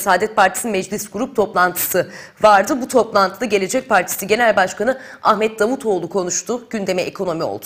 Saadet Partisi Meclis Grup toplantısı vardı. Bu toplantıda Gelecek Partisi Genel Başkanı Ahmet Davutoğlu konuştu. Gündeme ekonomi oldu.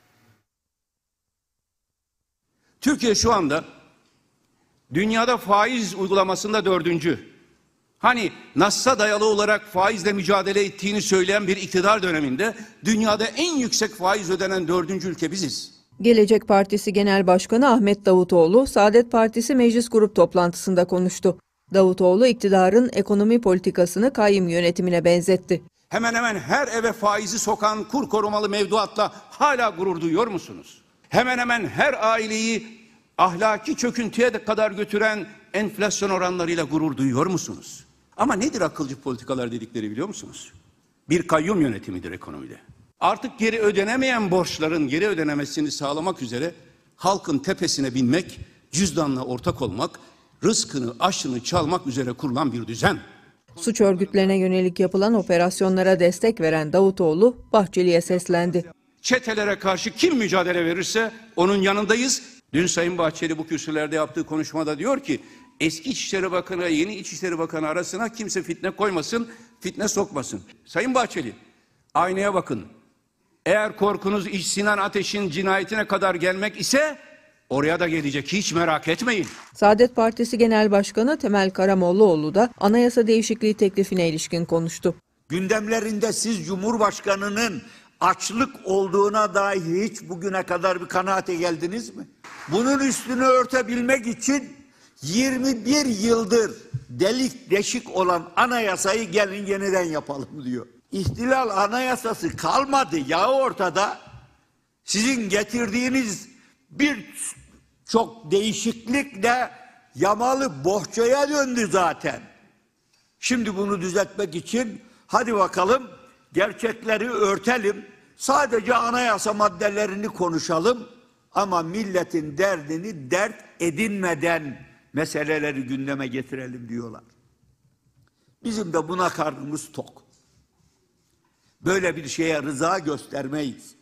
Türkiye şu anda dünyada faiz uygulamasında 4. Hani Nass'a dayalı olarak faizle mücadele ettiğini söyleyen bir iktidar döneminde dünyada en yüksek faiz ödenen 4. ülke biziz. Gelecek Partisi Genel Başkanı Ahmet Davutoğlu, Saadet Partisi Meclis Grup toplantısında konuştu. Davutoğlu, iktidarın ekonomi politikasını kayyum yönetimine benzetti. Hemen hemen her eve faizi sokan kur korumalı mevduatla hala gurur duyuyor musunuz? Hemen hemen her aileyi ahlaki çöküntüye kadar götüren enflasyon oranlarıyla gurur duyuyor musunuz? Ama nedir akılcı politikalar dedikleri biliyor musunuz? Bir kayyum yönetimidir ekonomide. Artık geri ödenemeyen borçların geri ödenemesini sağlamak üzere halkın tepesine binmek, cüzdanla ortak olmak, rızkını, aşını çalmak üzere kurulan bir düzen. Suç örgütlerine yönelik yapılan operasyonlara destek veren Davutoğlu, Bahçeli'ye seslendi. Çetelere karşı kim mücadele verirse onun yanındayız. Dün Sayın Bahçeli bu kürsülerde yaptığı konuşmada diyor ki, eski İçişleri Bakanı ile yeni İçişleri Bakanı arasına kimse fitne koymasın, fitne sokmasın. Sayın Bahçeli, aynaya bakın. Eğer korkunuz İç Sinan Ateş'in cinayetine kadar gelmek ise oraya da gelecek, hiç merak etmeyin. Saadet Partisi Genel Başkanı Temel Karamollaoğlu da anayasa değişikliği teklifine ilişkin konuştu. Gündemlerinde siz Cumhurbaşkanı'nın açlık olduğuna dair hiç bugüne kadar bir kanaate geldiniz mi? Bunun üstünü örtebilmek için 21 yıldır delik deşik olan anayasayı gelin yeniden yapalım diyor. İhtilal anayasası kalmadı ya ortada. Sizin getirdiğiniz birçok değişiklikle yamalı bohçaya döndü zaten. Şimdi bunu düzeltmek için hadi bakalım gerçekleri örtelim. Sadece anayasa maddelerini konuşalım ama milletin derdini dert edinmeden meseleleri gündeme getirelim diyorlar. Bizim de buna karnımız tok. Böyle bir şeye rıza göstermeyiz.